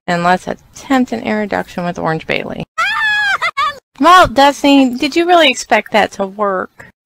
And let's attempt an air reduction with Orange Bailey. Well, Destiny, did you really expect that to work?